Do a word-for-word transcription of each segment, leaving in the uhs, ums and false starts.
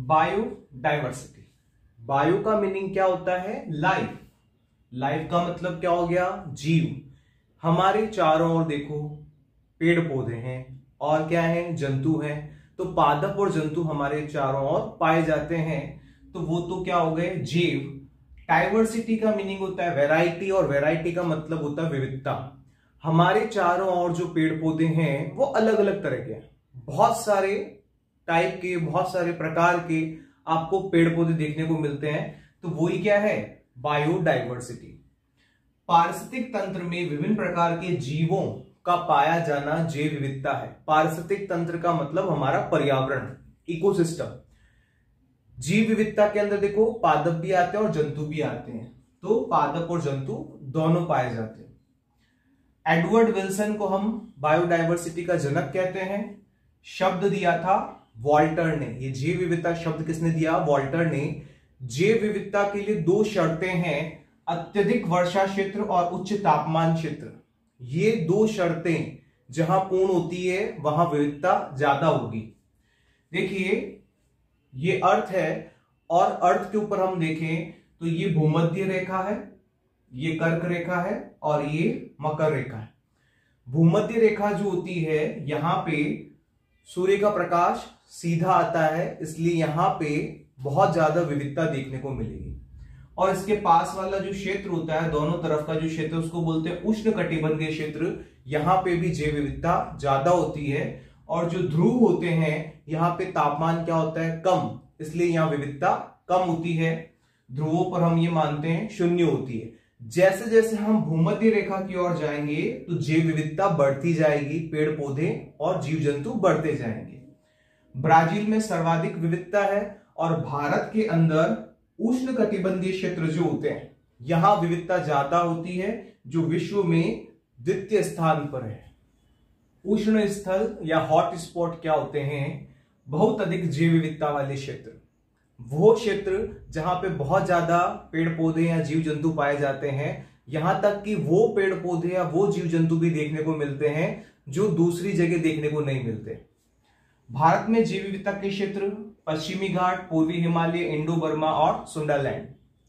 Biodiversity. Bio का meaning क्या होता है? लाइफ। लाइफ का मतलब क्या हो गया? जीव। हमारे चारों ओर देखो पेड़ पौधे हैं और क्या है? जंतु हैं। तो पादप और जंतु हमारे चारों ओर पाए जाते हैं, तो वो तो क्या हो गए? जीव। डाइवर्सिटी का मीनिंग होता है वैरायटी, और वैरायटी का मतलब होता है विविधता। हमारे चारों ओर जो पेड़ पौधे हैं वो अलग अलग तरह के हैं, बहुत सारे टाइप के, बहुत सारे प्रकार के आपको पेड़ पौधे देखने को मिलते हैं। तो वही क्या है? बायोडाइवर्सिटी। पारिस्थितिक तंत्र में विभिन्न प्रकार के जीवों का पाया जाना जैव विविधता है। पारिस्थितिक तंत्र का मतलब हमारा पर्यावरण, इकोसिस्टम। जीव विविधता के अंदर देखो पादप भी आते हैं और जंतु भी आते हैं, तो पादप और जंतु दोनों पाए जाते हैं। एडवर्ड विल्सन को हम बायोडायवर्सिटी का जनक कहते हैं। शब्द दिया था वॉल्टर ने। ये जैव विविधता शब्द किसने दिया? वॉल्टर ने। जैव विविधता के लिए दो शर्तें हैं, अत्यधिक वर्षा क्षेत्र और उच्च तापमान क्षेत्र। ये दो शर्तें जहां पूर्ण होती है वहां विविधता ज्यादा होगी। देखिए ये अर्थ है, और अर्थ के ऊपर हम देखें तो ये भूमध्य रेखा है, ये कर्क रेखा है और ये मकर रेखा है। भूमध्य रेखा जो होती है यहां पे सूर्य का प्रकाश सीधा आता है, इसलिए यहां पे बहुत ज्यादा विविधता देखने को मिलेगी। और इसके पास वाला जो क्षेत्र होता है, दोनों तरफ का जो क्षेत्र, उसको बोलते हैं उष्ण कटिबंधीय क्षेत्र। यहां पे भी जैव विविधता ज्यादा होती है। और जो ध्रुव होते हैं यहाँ पे तापमान क्या होता है? कम, इसलिए यहाँ विविधता कम होती है। ध्रुवों पर हम ये मानते हैं शून्य होती है। जैसे जैसे हम भूमध्य रेखा की ओर जाएंगे तो जैव विविधता बढ़ती जाएगी, पेड़ पौधे और जीव जंतु बढ़ते जाएंगे। ब्राजील में सर्वाधिक विविधता है, और भारत के अंदर उष्ण कटिबंधीय क्षेत्र जो होते हैं यहां विविधता ज्यादा होती है, जो विश्व में द्वितीय स्थान पर है। उष्ण स्थल या हॉट स्पॉट क्या होते हैं? बहुत अधिक जैव विविधता वाले क्षेत्र, वो क्षेत्र जहां पे बहुत ज्यादा पेड़ पौधे या जीव जंतु पाए जाते हैं। यहां तक कि वो पेड़ पौधे या वो जीव जंतु भी देखने को मिलते हैं जो दूसरी जगह देखने को नहीं मिलते। भारत में जैव विविधता के क्षेत्र पश्चिमी घाट, पूर्वी हिमालय, इंडो बर्मा और सुंडरलैंड।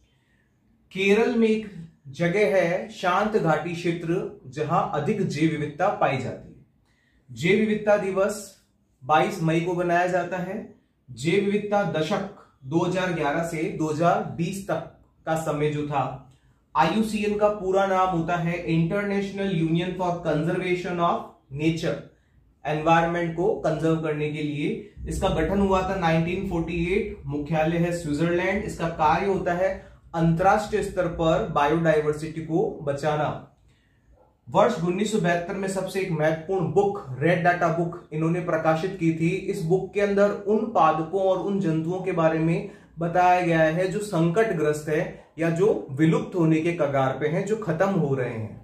केरल में एक जगह है शांत घाटी क्षेत्र जहां अधिक जैव विविधता पाई जाती है। जैव विविधता दिवस बाईस मई को बनाया जाता है। जैव विविधता दशक दो हज़ार ग्यारह से दो हज़ार बीस तक का समय जो था, आई यू सी एन का पूरा नाम होता है international union for conservation of nature. Environment को कंजर्व करने के लिए इसका गठन हुआ था नाइनटीन फोर्टी एट। मुख्यालय है स्विट्जरलैंड। इसका कार्य होता है अंतरराष्ट्रीय स्तर पर बायोडायवर्सिटी को बचाना। वर्ष उन्नीस सौ बहत्तर में सबसे एक महत्वपूर्ण बुक, रेड डाटा बुक, इन्होंने प्रकाशित की थी। इस बुक के अंदर उन पादपों और उन जंतुओं के बारे में बताया गया है जो संकटग्रस्त है या जो विलुप्त होने के कगार पे हैं, जो खत्म हो रहे हैं।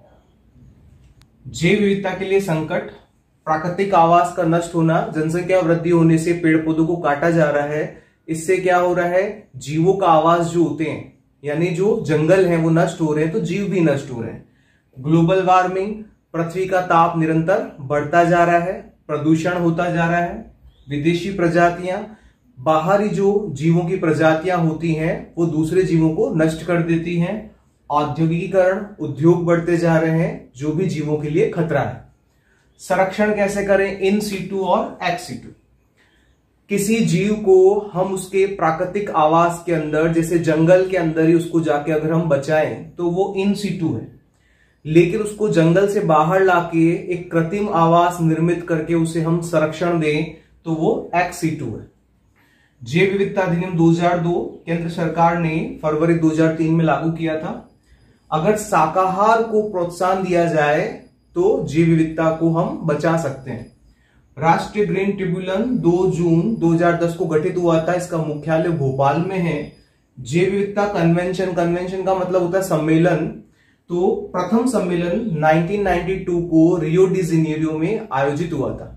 जैव विविधता के लिए संकट, प्राकृतिक आवास का नष्ट होना, जनसंख्या वृद्धि होने से पेड़ पौधों को काटा जा रहा है। इससे क्या हो रहा है? जीवों का आवास जो होते हैं, यानी जो जंगल हैं वो नष्ट हो रहे हैं, तो जीव भी नष्ट हो रहे हैं। ग्लोबल वार्मिंग, पृथ्वी का ताप निरंतर बढ़ता जा रहा है, प्रदूषण होता जा रहा है। विदेशी प्रजातियां, बाहरी जो जीवों की प्रजातियां होती हैं वो दूसरे जीवों को नष्ट कर देती हैं। औद्योगिकीकरण, उद्योग बढ़ते जा रहे हैं जो भी जीवों के लिए खतरा है। संरक्षण कैसे करें? इन सीटू और एक्स सीटू। किसी जीव को हम उसके प्राकृतिक आवास के अंदर, जैसे जंगल के अंदर ही उसको जाके अगर हम बचाएं तो वो इन सीटू है, लेकिन उसको जंगल से बाहर लाके एक कृत्रिम आवास निर्मित करके उसे हम संरक्षण दें तो वो एक्स सीटू है। जैव विविधता अधिनियम दो हज़ार दो केंद्र सरकार ने फरवरी दो हज़ार तीन में लागू किया था। अगर शाकाहार को प्रोत्साहन दिया जाए तो जैव विविधता को हम बचा सकते हैं। राष्ट्रीय ग्रीन ट्रिब्यूनल दो जून दो हज़ार दस को गठित हुआ था। इसका मुख्यालय भोपाल में है। जैव विविधता कन्वेंशन, कन्वेंशन का मतलब होता है सम्मेलन। तो प्रथम सम्मेलन उन्नीस सौ बानवे को रियो डी जेनेरियो में आयोजित हुआ था।